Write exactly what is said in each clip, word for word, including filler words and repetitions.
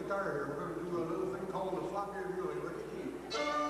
guitar here. We're going to do a little thing called the floppy muley with the key.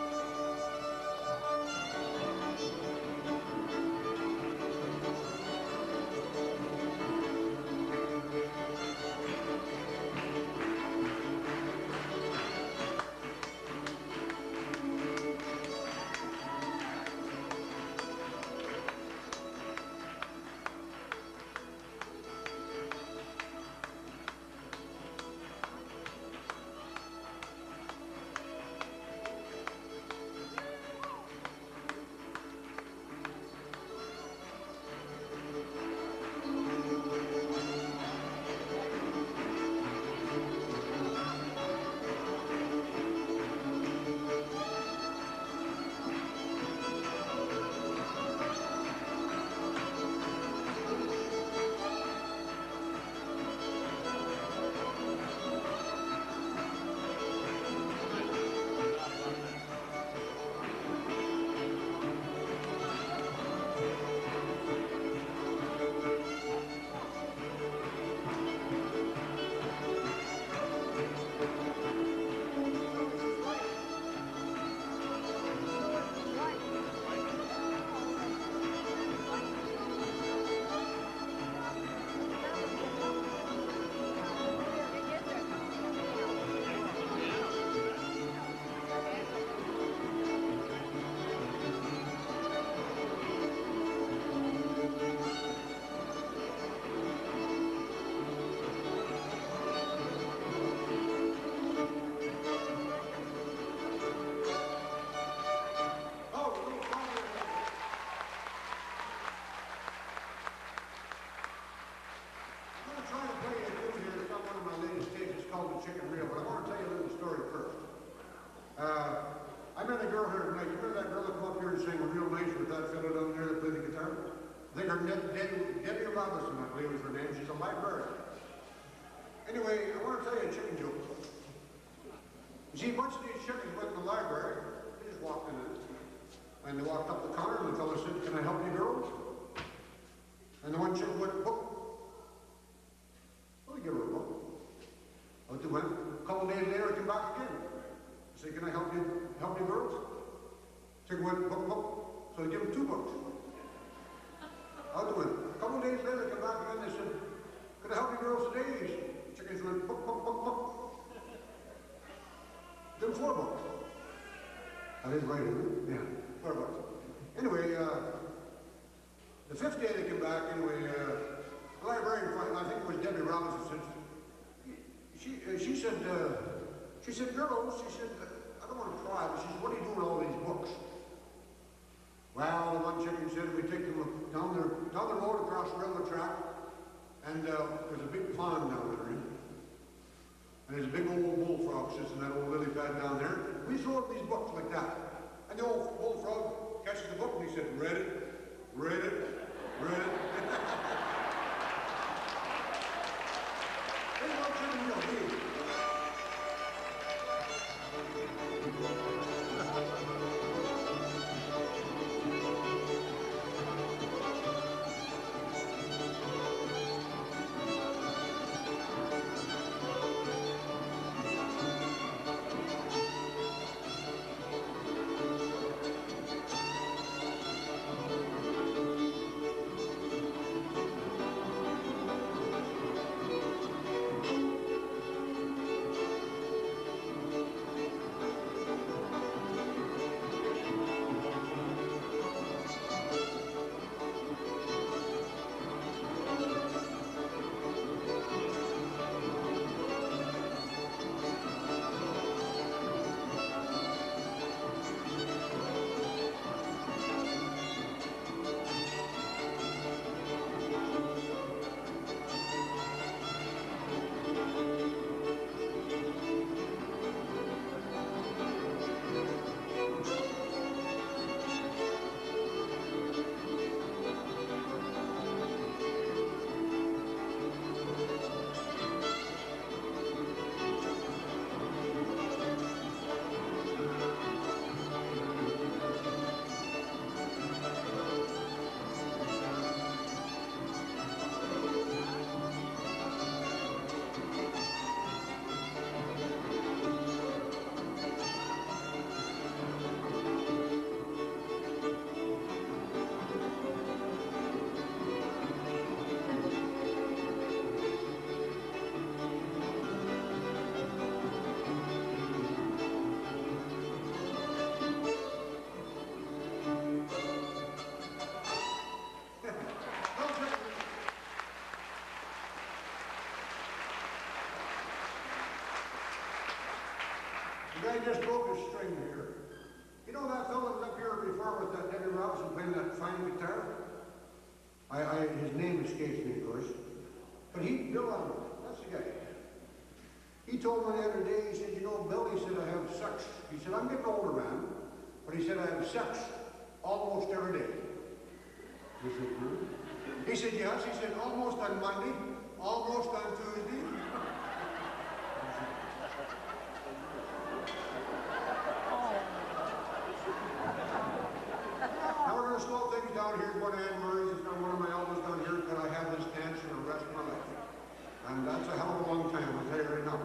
Chicken reel, but I want to tell you a little story first. Uh, I met a girl here tonight. You remember that girl that come up here and sang real nice with that fellow down there that played the guitar? I think her name, Debbie, Debbie Robinson, I believe was her name. She's a librarian. Anyway, I want to tell you a chicken joke. You see, a bunch of these chickens went in the library. They just walked in it. And they walked up the counter and the fellow said, "Can I help you girls?" And the one chicken went, "Book." Well, he gave her a book. Out they went. A couple days later, I came back again. I said, "Can I help you, help you girls?" Chicken went, "Book, book." So I gave them two books. Out they went. A couple days later, I came back again. They said, "Can I help you girls today?" Chickens went, "Book, book, book, book." Give them four books. That is right, isn't it? Yeah, four books. Anyway, uh, the fifth day they came back. Anyway, uh, the librarian, I think it was Debbie Robinson, said, She, uh, she said, uh, she said, "Girls," she said, "I don't want to cry, but she said, what are you doing with all these books?" Well, the one chicken said, "We take them down the, down the road across the railroad track, and uh, there's a big pond down there, and there's a big old bullfrog sits in that old lily pad down there. We throw up these books like that, and the old bullfrog catches the book, and he said, 'Read it, read it, read it.'" The guy just broke his string here. You know that fellow that was up here before with that Debbie Robinson playing that fine guitar? I, I, his name escapes me, of course. But he, Bill Underwood, that's the guy. He told me the other day, he said, you know, Bill, he said, I have sex. He said, I'm getting older, man. But he said, I have sex almost every day. He said, hmm? He said, yes. He said, almost on Monday, almost on Tuesday. Now we're going to slow things down here. Going to Anne Murray's. It's not one of my elders down here. Can I have this dance for the rest of my life? And that's a hell of a long time, I'll tell you right now.